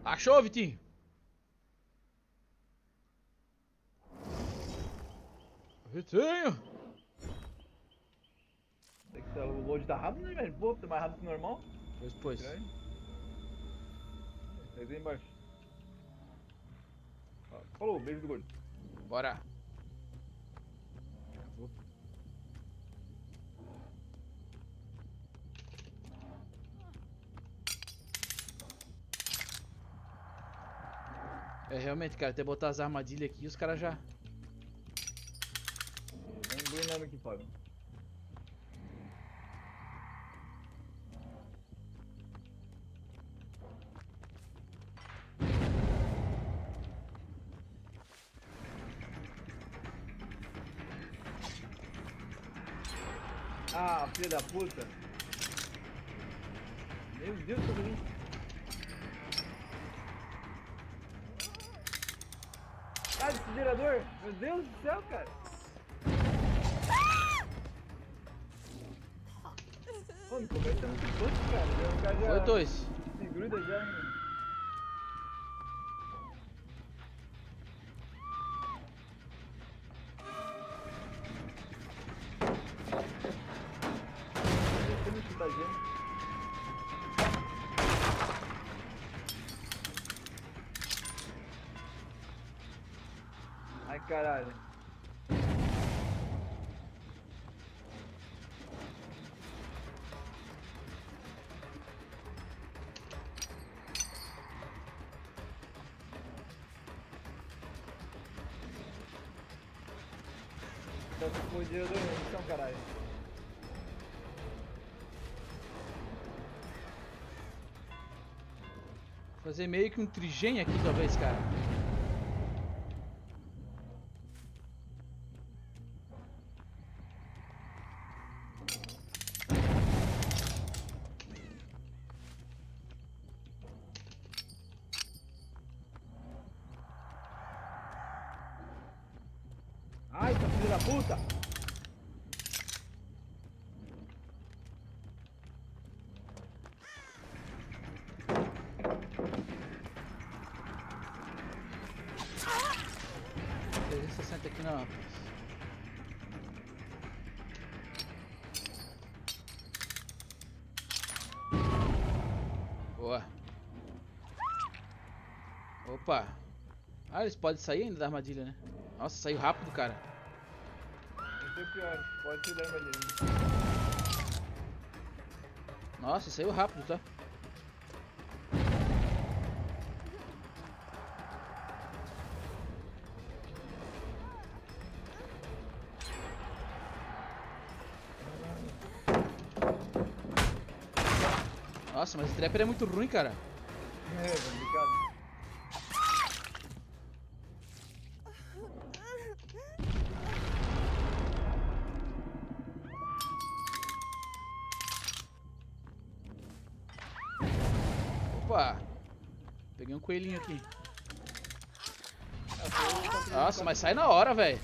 Achou, Vitinho? Vitinho! Tem que ser o load tá rápido, né, velho? Pô, tá mais rápido que o normal. Pois. Aí vem embaixo. Ó, falou, beijo do gordo. Bora. É, realmente, cara, até botar as armadilhas aqui, os caras já... Vem burnando aqui, Fábio. Ah, filha da puta. Meu Deus, que bonito. Ah, desfibrilador! Meu Deus do céu, cara! Mano, começa é muito forte, cara. O cara já Foi 2. se gruda já, hein? Você não chuta a gente. Ai, caralho. Tá com o dinheiro do então, caralho. Fazer meio que um trigem aqui, talvez, cara. Ai, essa filha da puta! Senta aqui não. Boa. Opa. Ah, eles podem sair ainda da armadilha, né? Nossa, saiu rápido, cara. Esse é o pior, pode ser da armadilha. Nossa, saiu rápido, tá? Nossa, mas o trapper é muito ruim, cara. É, complicado. Opa. Peguei um coelhinho aqui. Nossa, mas sai na hora, velho.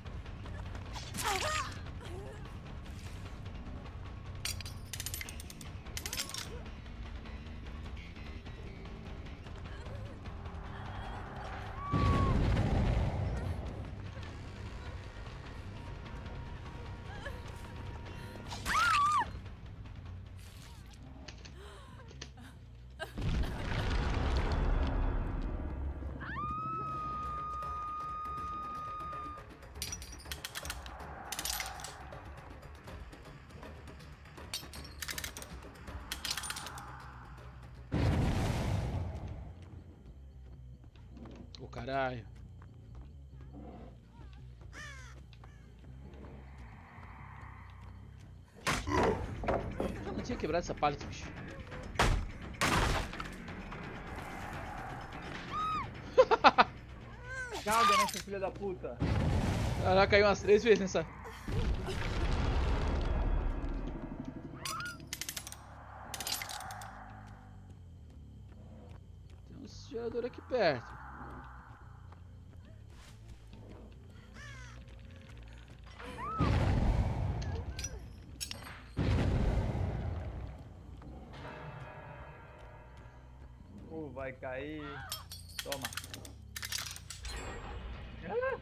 Ô, caralho. Eu não tinha quebrado essa pallet, bicho. Caga nessa filha da puta. Ela caiu umas 3 vezes nessa. Tem um gerador aqui perto. vai cair. Toma. Ah!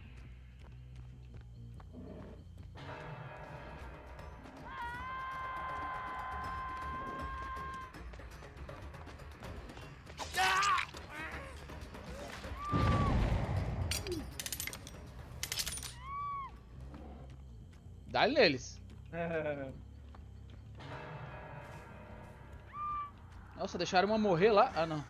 Dá-lhe neles. Nossa, deixaram uma morrer lá? Ah, não.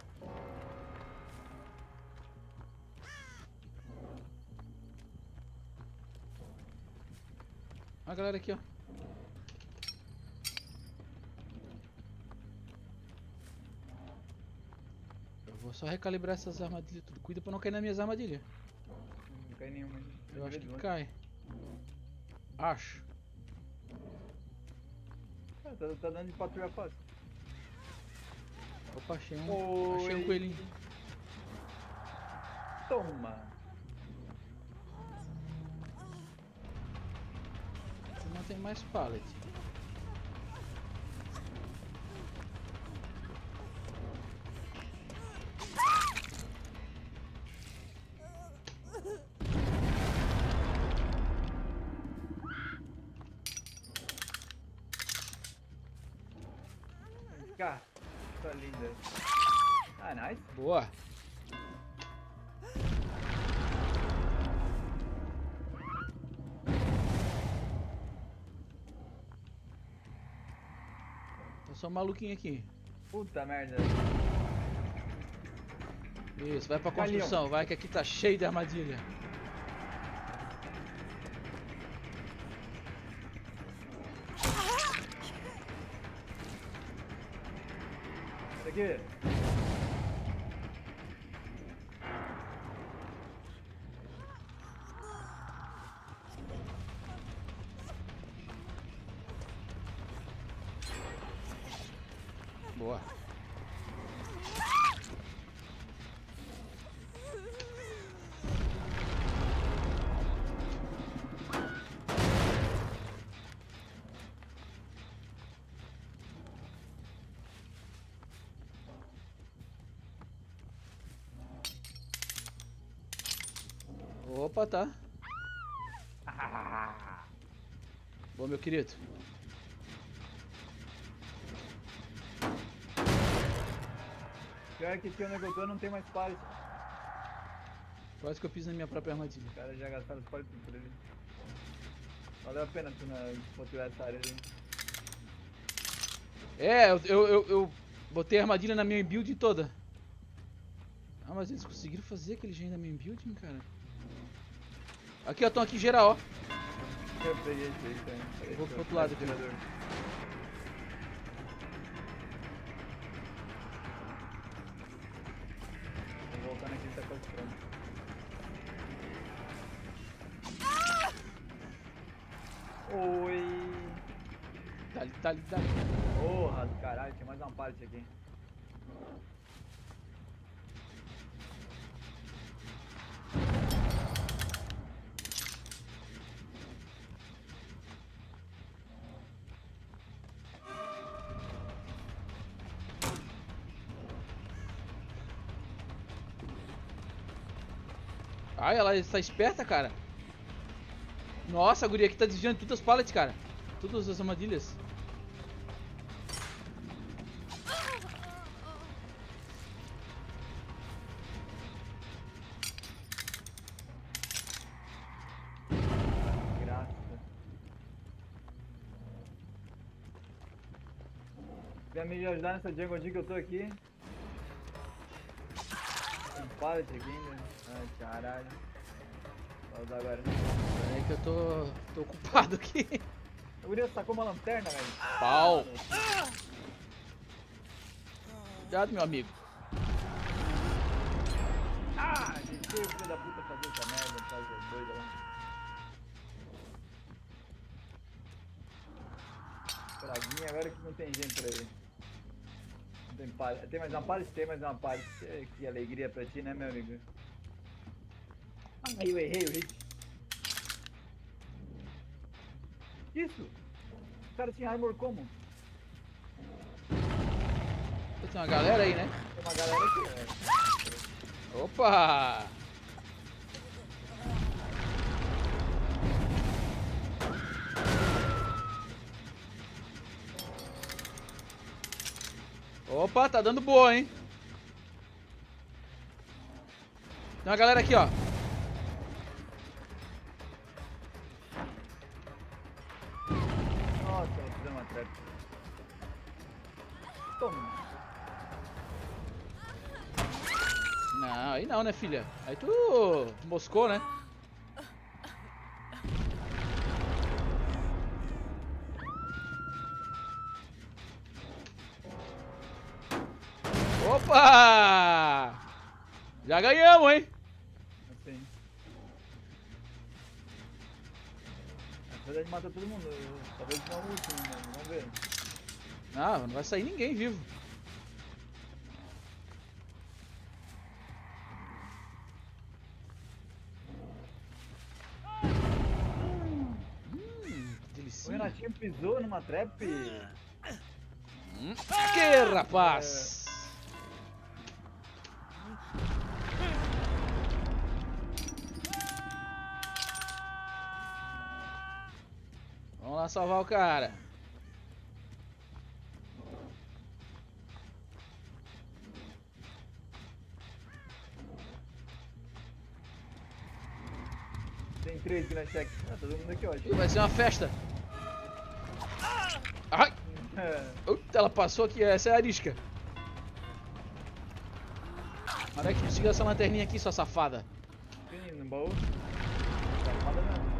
Olha a galera aqui, ó. Eu vou só recalibrar essas armadilhas tudo. Cuida pra não cair nas minhas armadilhas. Não cai nenhuma. Eu acho que cai. Acho. Ah, tá dando de patrulha fácil. Opa, achei um coelhinho. Toma. Não tem mais pallet. Cá, tá linda. Ah, nice. Boa. Tá só um maluquinho aqui. Puta merda. Isso, vai pra construção, vai que aqui tá cheio de armadilha. Isso aqui. Boa. Opa, tá. Bom, meu querido. Pior que aqui onde eu tô não tem mais pallet. Quase que eu piso na minha própria armadilha. Os caras já gastaram os pallet tudo por ali. Valeu a pena tu patrulhar essa área ali. É, eu botei a armadilha na minha build toda. Ah, mas eles conseguiram fazer aquele gen da minha building, cara. Aqui, ó, estão aqui geral, ó. Eu peguei esse aí também. Eu vou pro outro lado aqui. Tirador. Vou voltando aqui, ele tá quase pronto. Oi! Dá-lhe. Porra do caralho, tinha mais uma parte aqui. Ai, ela está esperta, cara. Nossa, a guria aqui tá desviando todas as pallets, cara. Todas as armadilhas. Graça. Quer me ajudar nessa jungle que eu tô aqui? Tem pallet aqui ainda. Ai, caralho. Vou usar agora. Pera aí que eu tô ocupado aqui. O Uriel sacou uma lanterna, velho. Pau. Cuidado, meu amigo. Ah, deixei o filho da puta fazer essa merda, por causa das doidas lá. Praguinha, agora que não tem gente por aí. Não tem palha. Tem mais uma palha? Tem mais uma palha. Que alegria pra ti, né, meu amigo? Ah, eu errei o hit. Isso? O cara tinha armor como? Eu tem uma galera aí, né? Tem uma galera aqui, né? Opa! Opa, tá dando boa, hein? Tem uma galera aqui, ó. Nossa, vou fazer uma trap. Toma. Não, aí não, né, filha? Aí tu moscou, né? Opa! Já ganhamos, hein? Assim. Na verdade mata todo mundo. Talvez não o último, né? Vamos ver. Não vai sair ninguém vivo. O Delicinha. Renatinho pisou numa trap. Que rapaz! Vamos lá salvar o cara. Tem 3 aqui na check. Ah, todo mundo aqui, ó. Ih, vai ser uma festa. Ai! Ela passou aqui, essa é a arisca. Olha que conseguiu essa lanterninha aqui, sua safada. Tem no baú. Safada mesmo.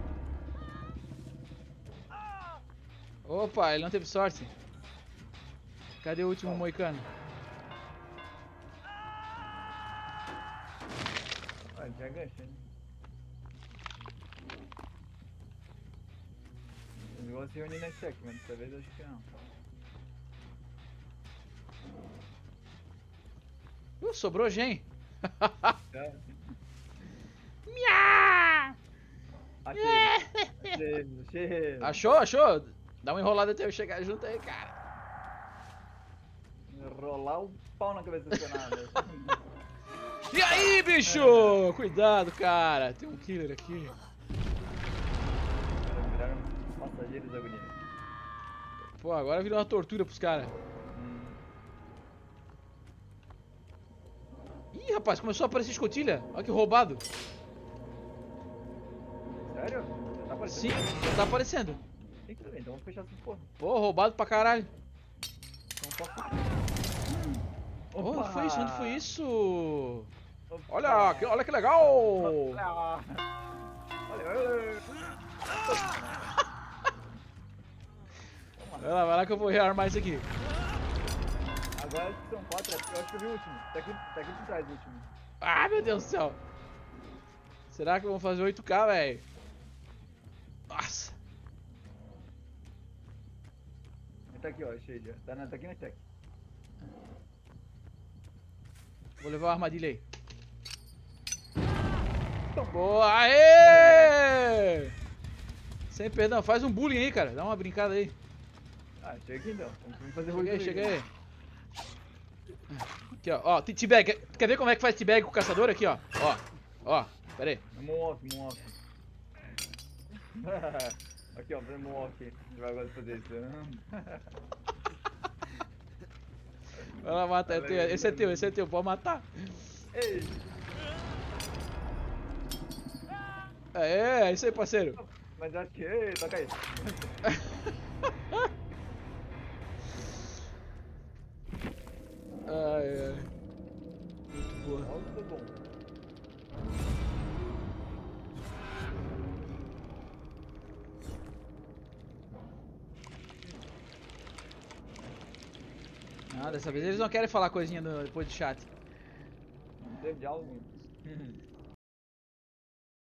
Opa, ele não teve sorte. Cadê o último moicano? Ah, já gancha, hein? O negócio se reunir na check, mas dessa vez eu acho que não. Sobrou gen. É. Miau! Achei. Achou? Dá uma enrolada até eu chegar junto aí, cara. Rolar o pau na cabeça do Senado. E aí, bicho? Cuidado, cara. Tem um killer aqui. Viraram passageiros da agonia. Pô, agora virou uma tortura pros caras. Ih, rapaz, começou a aparecer escotilha. Olha que roubado. Sério? Já tá aparecendo? Sim, já tá aparecendo. Tem que também, então vamos fechar essa porra. Pô, roubado pra caralho. Então posso. Oh, onde foi isso? Onde foi isso? Opa. Olha que legal! Olha. Vai lá que eu vou rearmar isso aqui. Agora são 4, eu acho que eu vi o último. Tá aqui por trás o último. Ah, meu Deus do céu. Será que vamos fazer 8K, velho? Nossa. Ele tá aqui, ó, cheio já. Tá aqui na check. Vou levar a armadilha aí. Boa, aê! Sem perdão, faz um bullying aí, cara. Dá uma brincada aí. Ah, chega aqui então. Vamos fazer Chega aí. Aqui, ó. T-bag. Quer ver como é que faz T-bag com o caçador? Aqui, ó. Ó. Pera aí. Moonwalk. Aqui, ó, fazendo moonwalk. A gente vai agora fazer isso. Vai lá, mata. Esse é teu. Pode matar. Ei! É isso aí, parceiro. Mas acho que... Ei, toca aí. Ai. Muito boa. Muito bom. Dessa vez eles não querem falar coisinha depois do chat. Não teve diálogo.